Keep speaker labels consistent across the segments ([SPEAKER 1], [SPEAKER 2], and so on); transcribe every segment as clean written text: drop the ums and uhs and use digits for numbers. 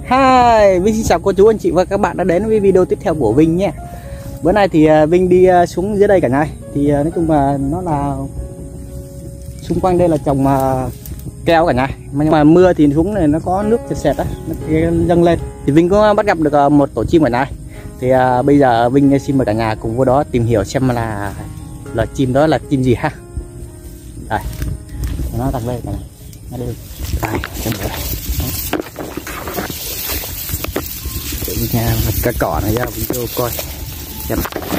[SPEAKER 1] Hi, Vinh xin chào cô chú anh chị và các bạn đã đến với video tiếp theo của Vinh nhé. Bữa nay thì Vinh đi xuống dưới đây cả nhà. Thì nói chung là nó là xung quanh đây là trồng keo cả nhà. Nhưng mà mưa thì xuống này nó có nước sệt sệt á, nó dâng lên. Thì Vinh có bắt gặp được một tổ chim cả nhà. Thì bây giờ Vinh xin mời cả nhà cùng vô đó tìm hiểu xem là chim đó là chim gì ha. Đây, nó đặt lên cả nhà. Nó đi. Đây, xem đây. Nha, cái cỏ này ra mình vô coi xem.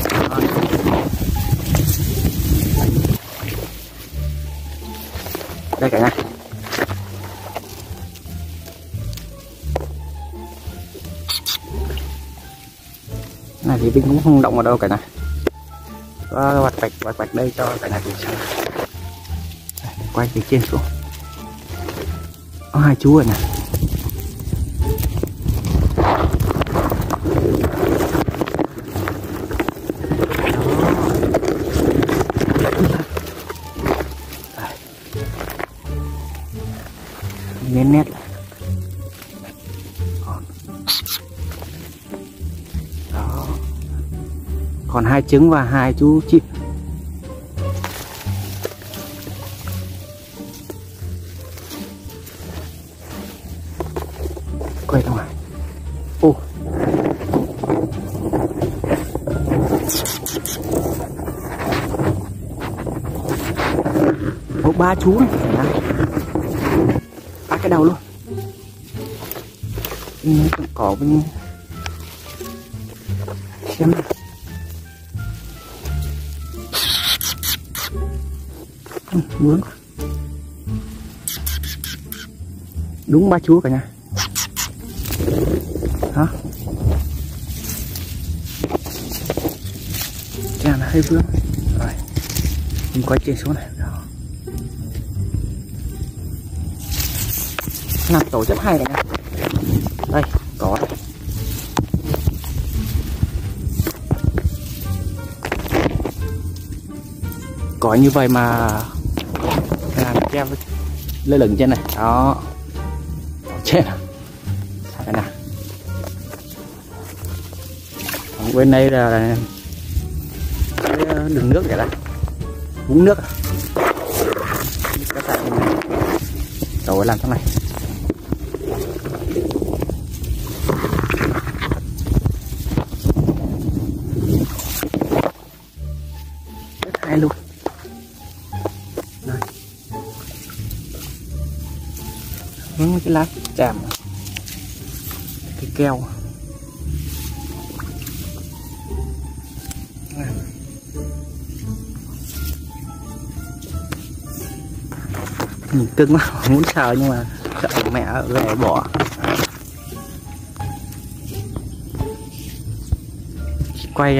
[SPEAKER 1] Đây cả nhà. Này thì Vinh cũng không động vào đâu cả nhà. Có vạch vạch đây cho cả nhà cùng xem. Quay từ trên xuống. Có hai chú rồi nè. Nét nét đó, còn hai trứng và hai chú chim. Quay ra ngoài. Ô, có ba chú này, ba cái đầu luôn. Cỏ bên xem muốn đúng ba chú cả nhà hả? Chàng là hơi vướng rồi, mình quay trên xuống này đó. Làm tổ rất hay cả nhà. Đây có đây. Có như vậy mà làm keo lơ lửng trên này đó, trên này nè. Bên đây là cái đường nước vậy đây, vũng nước. Rồi làm thế này. Hay luôn. Đây. Cái lá chàm, cái keo. Nhìn cưng quá, muốn sờ nhưng mà sợ mẹ ghẻ bỏ. Quay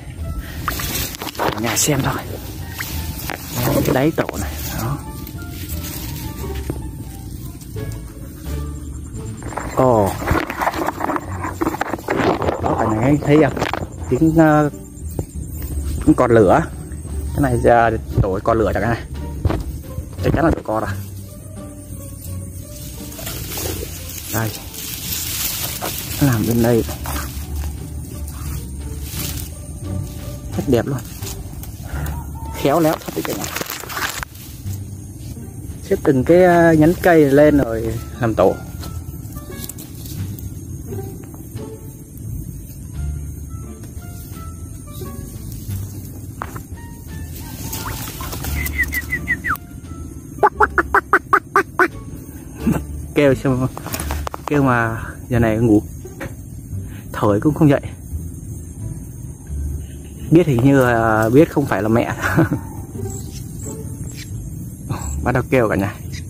[SPEAKER 1] nhà xem thôi. Cái đáy tổ này đó. Ồ, đó cả nhà thấy không? Tiếng con lửa. Cái này ra tổ con lửa chẳng này. Chắc chắn là tổ con rồi. Đây, nó làm bên đây rất đẹp luôn, khéo léo thật đấy cả nhà. Xếp từng cái nhánh cây lên rồi làm tổ. Kêu xem, kêu mà giờ này ngủ, thổi cũng không dậy. Biết thì như là biết không phải là mẹ. Bắt đầu kêu cả nhà.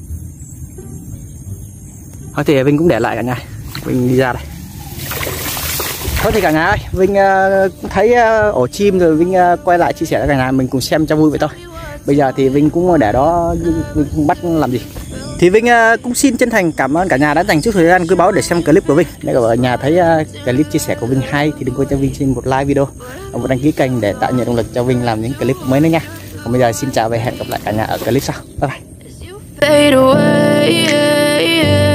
[SPEAKER 1] Thôi thì Vinh cũng để lại cả nhà. Vinh đi ra đây. Thôi thì cả nhà ơi, Vinh thấy ổ chim rồi Vinh quay lại chia sẻ với cả nhà mình cùng xem cho vui vậy thôi. Bây giờ thì Vinh cũng để đó, Vinh không bắt làm gì. Thì Vinh cũng xin chân thành cảm ơn cả nhà đã dành chút thời gian quý báu để xem clip của Vinh. Nếu ở nhà thấy clip chia sẻ của Vinh hay thì đừng quên cho Vinh xin một like video và một đăng ký kênh để tạo nhiều động lực cho Vinh làm những clip mới nữa nha. Còn bây giờ xin chào và hẹn gặp lại cả nhà ở clip sau. Bye bye.